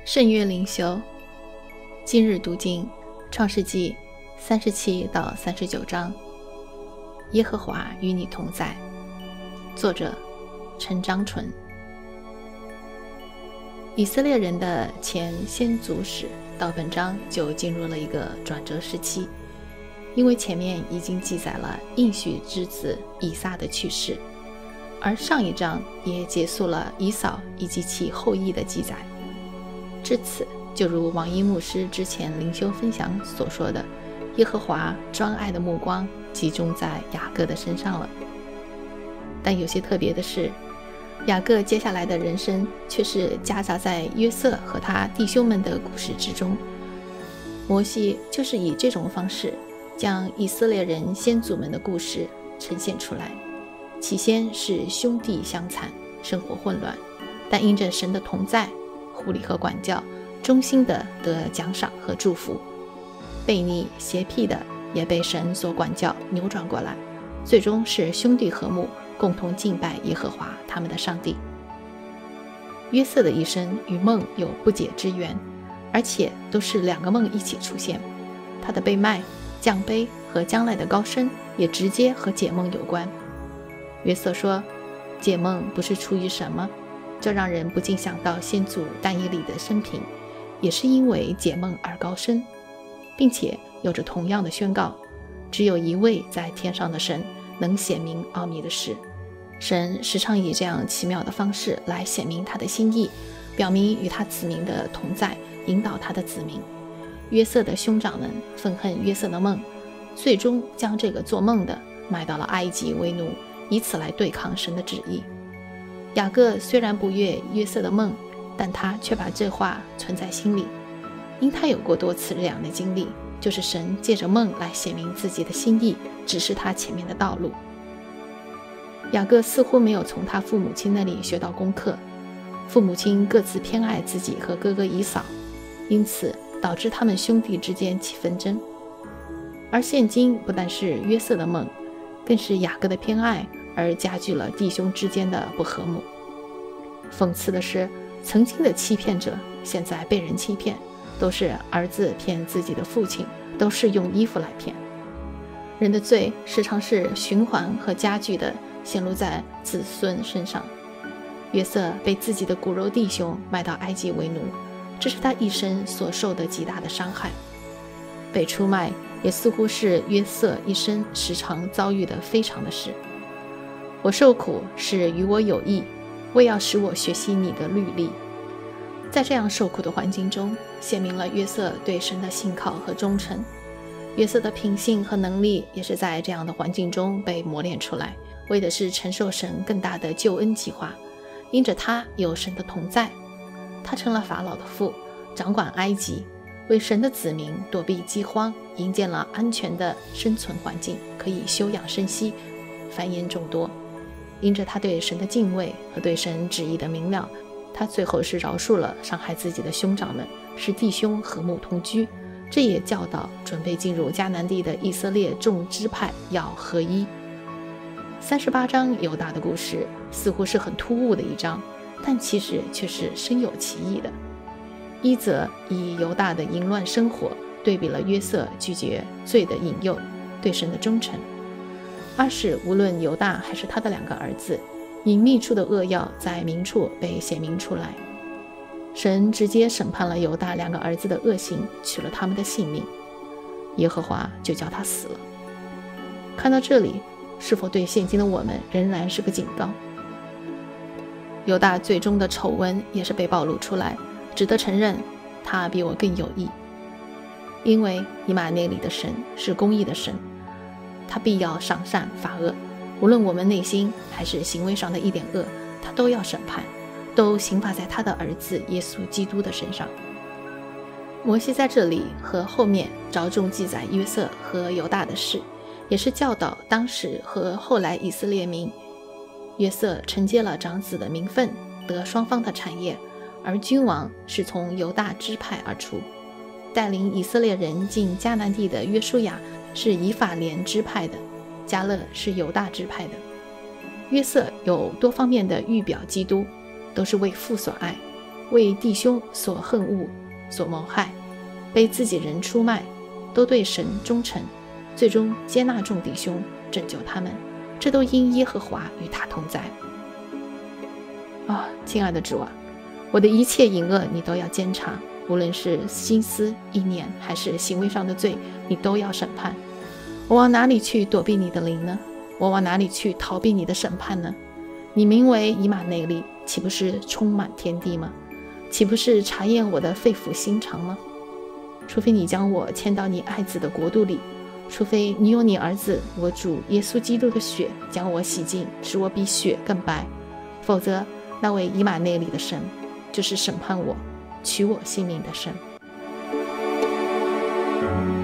圣约灵修，今日读经创世纪37到39章。耶和华与你同在。作者陈章纯。以色列人的前先祖史到本章就进入了一个转折时期，因为前面已经记载了应许之子以撒的去世，而上一章也结束了以扫以及其后裔的记载。至此，就如王一牧师之前灵修分享所说的，耶和华专爱的目光集中在雅各的身上了。但有些特别的是，雅各接下来的人生却是夹杂在约瑟和他弟兄们的故事之中。摩西就是以这种方式将以色列人先祖们的故事呈现出来。起先是兄弟相残，生活混乱，但因着神的同在、护理和管教，忠心的得奖赏和祝福。悖逆邪僻的也被神所管教，扭转过来，最终是兄弟和睦，共同敬拜耶和华他们的上帝。约瑟的一生与梦有不解之缘，而且都是两个梦一起出现。他的被卖、降卑和将来的高升也直接和解梦有关。约瑟说，解梦不是出于什么，这让人不禁想到先祖但以理的生平，也是因为解梦而高升，并且有着同样的宣告，只有一位在天上的神能显明奥秘的事。神时常以这样奇妙的方式来显明他的心意，表明与他子民的同在，引导他的子民。约瑟的兄长们愤恨约瑟的梦，最终将这个做梦的卖到了埃及为奴，以此来对抗神的旨意。雅各虽然不悦约瑟的梦，但他却把这话存在心里，因他有过多次这样的经历，就是神借着梦来显明自己的心意，指示他前面的道路。雅各似乎没有从他父母亲那里学到功课，父母亲各自偏爱自己和哥哥以扫，因此导致他们兄弟之间起纷争。而现今不但是约瑟的梦，更是雅各的偏爱而加剧了弟兄之间的不和睦。讽刺的是，曾经的欺骗者现在被人欺骗，都是儿子骗自己的父亲，都是用衣服来骗。人的罪时常是循环和加剧的显露在子孙身上。约瑟被自己的骨肉弟兄卖到埃及为奴，这是他一生所受的极大的伤害。被出卖也似乎是约瑟一生时常遭遇的非常的事。我受苦是与我有益，为要使我学习你的律例。在这样受苦的环境中，显明了约瑟对神的信靠和忠诚。约瑟的品性和能力也是在这样的环境中被磨练出来，为的是承受神更大的救恩计划。因着他有神的同在，他成了法老的父，掌管埃及，为神的子民躲避饥荒，营建了安全的生存环境，可以休养生息，繁衍众多。因着他对神的敬畏和对神旨意的明了，他最后是饶恕了伤害自己的兄长们，使弟兄和睦同居。这也教导准备进入迦南地的以色列众支派要合一。38章犹大的故事似乎是很突兀的一章，但其实却是深有其意的。一则以犹大的淫乱生活对比了约瑟拒绝罪的引诱，对神的忠诚。二是无论犹大还是他的两个儿子，隐秘处的恶要在明处被显明出来。神直接审判了犹大两个儿子的恶行，取了他们的性命，耶和华就叫他死了。看到这里，是否对现今的我们仍然是个警告？犹大最终的丑闻也是被暴露出来，只得承认他比我更有益。因为以马内利的神是公义的神，他必要赏善罚恶，无论我们内心还是行为上的一点恶，他都要审判，都刑罚在他的儿子耶稣基督的身上。摩西在这里和后面着重记载约瑟和犹大的事，也是教导当时和后来以色列民。约瑟承接了长子的名分，得双方的产业，而君王是从犹大支派而出。带领以色列人进迦南地的约书亚是以法莲支派的，迦勒是犹大支派的。约瑟有多方面的预表基督，都是为父所爱。 为弟兄所恨恶、所谋害，被自己人出卖，都对神忠诚，最终接纳众弟兄，拯救他们，这都因耶和华与他同在。亲爱的主啊，我的一切隐恶你都要监察，无论是心思意念还是行为上的罪，你都要审判。我往哪里去躲避你的灵呢？我往哪里去逃避你的审判呢？你名为以马内利，岂不是充满天地吗？岂不是查验我的肺腑心肠吗？除非你将我迁到你爱子的国度里，除非你用你儿子我主耶稣基督的血将我洗净，使我比雪更白，否则那位以马内利的神就是审判我、取我性命的神。